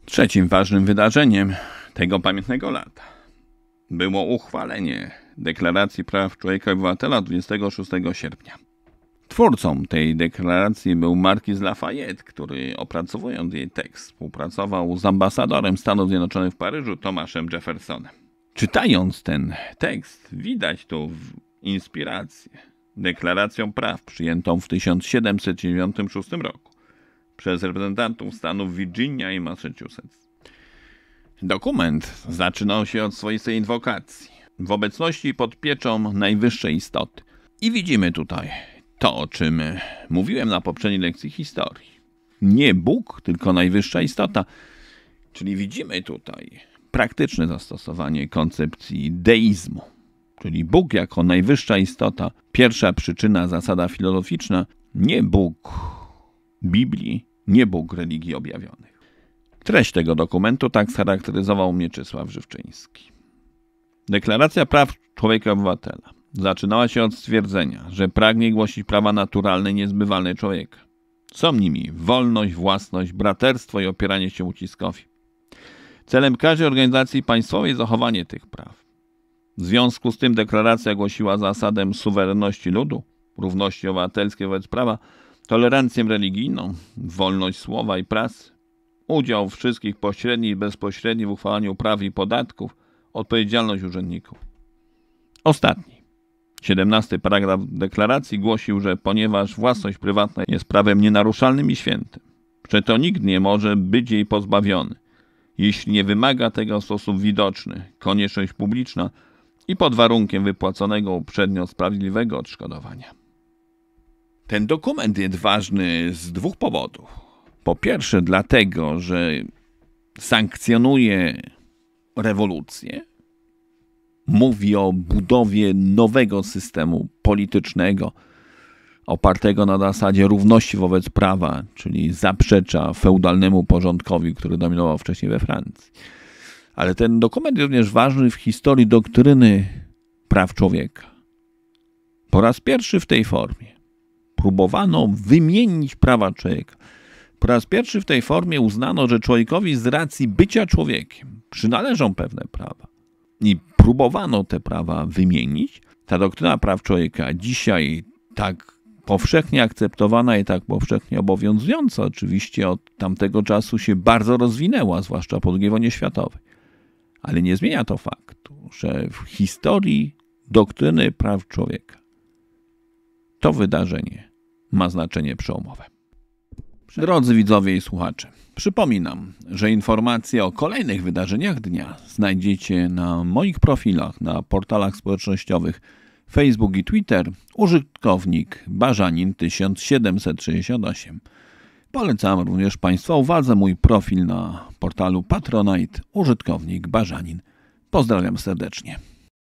Trzecim ważnym wydarzeniem tego pamiętnego lata było uchwalenie Deklaracji Praw Człowieka i Obywatela 26 sierpnia. Twórcą tej deklaracji był Marquis Lafayette, który opracowując jej tekst współpracował z ambasadorem Stanów Zjednoczonych w Paryżu, Thomaszem Jeffersonem. Czytając ten tekst, widać tu inspirację deklaracją praw przyjętą w 1796 roku przez reprezentantów stanów Virginia i Massachusetts. Dokument zaczynał się od swoistej inwokacji w obecności i pod pieczą najwyższej istoty. I widzimy tutaj to, o czym mówiłem na poprzedniej lekcji historii. Nie Bóg, tylko najwyższa istota. Czyli widzimy tutaj praktyczne zastosowanie koncepcji deizmu. Czyli Bóg jako najwyższa istota, pierwsza przyczyna, zasada filozoficzna, nie Bóg Biblii, nie Bóg religii objawionych. Treść tego dokumentu tak scharakteryzował Mieczysław Żywczyński. Deklaracja Praw Człowieka i Obywatela zaczynała się od stwierdzenia, że pragnie głosić prawa naturalne i niezbywalne człowieka. Są nimi wolność, własność, braterstwo i opieranie się uciskowi. Celem każdej organizacji państwowej jest zachowanie tych praw. W związku z tym deklaracja głosiła zasadę suwerenności ludu, równości obywatelskiej wobec prawa, tolerancję religijną, wolność słowa i pracy, udział wszystkich pośredni i bezpośredni w uchwalaniu praw i podatków, odpowiedzialność urzędników. Ostatni, 17 paragraf deklaracji głosił, że ponieważ własność prywatna jest prawem nienaruszalnym i świętym, przeto nikt nie może być jej pozbawiony, jeśli nie wymaga tego w sposób widoczny, konieczność publiczna i pod warunkiem wypłaconego uprzednio sprawiedliwego odszkodowania. Ten dokument jest ważny z dwóch powodów. Po pierwsze dlatego, że sankcjonuje rewolucję, mówi o budowie nowego systemu politycznego opartego na zasadzie równości wobec prawa, czyli zaprzecza feudalnemu porządkowi, który dominował wcześniej we Francji. Ale ten dokument jest również ważny w historii doktryny praw człowieka. Po raz pierwszy w tej formie próbowano wymienić prawa człowieka. Po raz pierwszy w tej formie uznano, że człowiekowi z racji bycia człowiekiem przynależą pewne prawa. I próbowano te prawa wymienić. Ta doktryna praw człowieka dzisiaj tak powszechnie akceptowana i tak powszechnie obowiązująca oczywiście od tamtego czasu się bardzo rozwinęła, zwłaszcza po II wojnie światowej. Ale nie zmienia to faktu, że w historii doktryny praw człowieka to wydarzenie ma znaczenie przełomowe. Drodzy widzowie i słuchacze, przypominam, że informacje o kolejnych wydarzeniach dnia znajdziecie na moich profilach na portalach społecznościowych Facebook i Twitter, użytkownik Barzanin 1768. Polecam również Państwa uwadze mój profil na portalu Patronite, użytkownik Barzanin. Pozdrawiam serdecznie.